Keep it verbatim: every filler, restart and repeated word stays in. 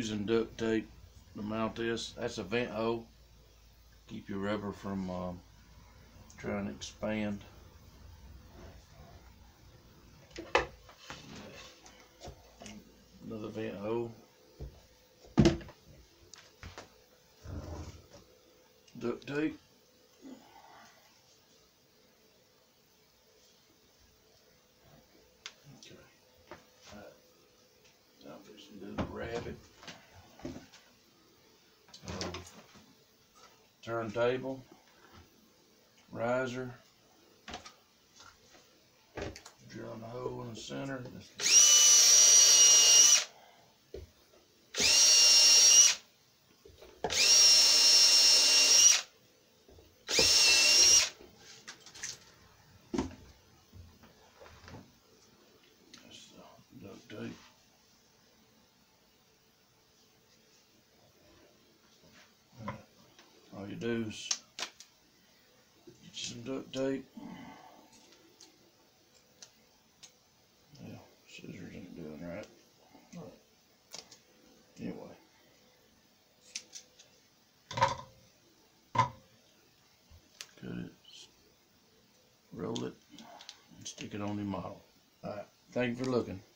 using duct tape to mount this. That's a vent hole. Keep your rubber from um, trying to expand. Another vent hole. Duct tape. Okay. Alright. Now I'm fixing to do the rabbit. Um, turntable. Riser. Drilling a hole in the center. Duct tape. All you do is get you some duct tape. Yeah, scissors ain't doing right. All right. Anyway. Cut it, roll it, and stick it on the model. All right. Thank you for looking.